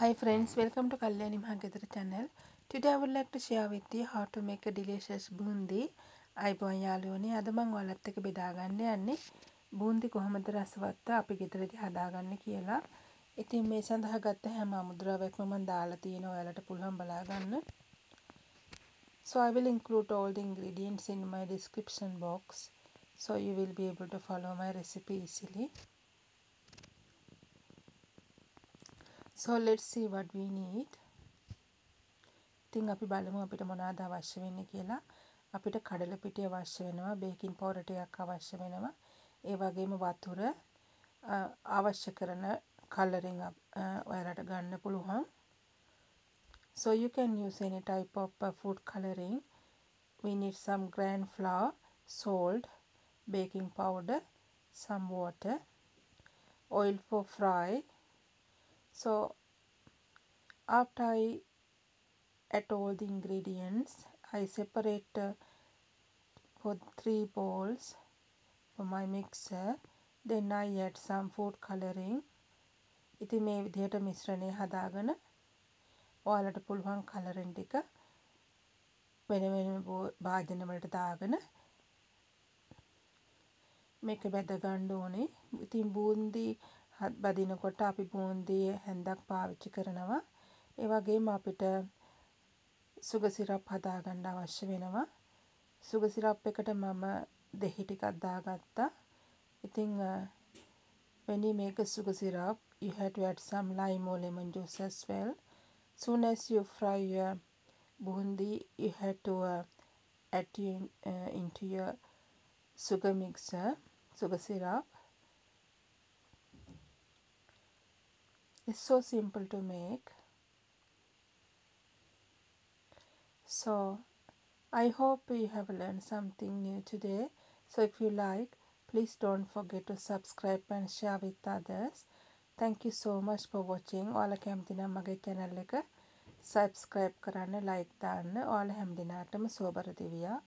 Hi friends, welcome to Kalyani Mahagedara channel. Today I would like to share with you how to make a delicious bundi. අයිබෝන් යාළුවනේ අද මම ඔයාලත් එක්ක බෙදා ගන්න යන්නේ බුන්දි කොහොමද රසවත් අපි ගෙදරදී හදාගන්නේ කියලා. ඉතින් මේ සඳහා ගත්ත හැම අමුද්‍රව්‍යයක්ම මම දාලා තියෙනවා ඔයාලට පුළුවන් බලා ගන්න. So I will include all the ingredients in my description box so you will be able to follow my recipe easily. So let's see what we need. ඉතින් අපි බලමු අපිට මොනවද අවශ්‍ය වෙන්නේ කියලා. අපිට කඩල පිටි අවශ්‍ය වෙනවා, බේකින් පවුඩර් ටිකක් අවශ්‍ය වෙනවා. ඒ වගේම වතුර අවශ්‍ය කරන කලරින් ඔයාලට ගන්න පුළුවන්. So you can use any type of food coloring. We need some gram flour, salt, baking powder, some water, oil for fry. So after I add all the ingredients, I separate for 3 bowls for my mixer. Then I add some food coloring. ඉතින් මේ විදිහට මිශ්‍රණය හදාගෙන ඔයාලට පුළුවන් කලරින් ටික වෙන වෙන භාජන වලට දාගෙන මේක බෙද ගන්න ඕනේ. ඉතින් බූන්දි බදිනකොට අපි බූන්දි හැන්දක් පාවිච්චි කරනවා. ඒ වගේම අපිට සුගර් සිරප් හදා ගන්න අවශ්‍ය වෙනවා. සුගර් සිරප් එකට මම දෙහි ටිකක් දාගත්තා. ඉතින් when you make a sugar syrup, you have to add some lime or lemon juice as well. Soon as you fry your bundi, you have to add into your sugar mixer, sugar syrup. It's so simple to make. So I hope you have learned something new today. So if you like, please don't forget to subscribe and share with others. Thank you so much for watching. ඔයාලා කැමති නම් මගේ channel එක subscribe කරන්න, like දාන්න. ඔයාලා හැම දිනාටම සුවබර දිවියක්.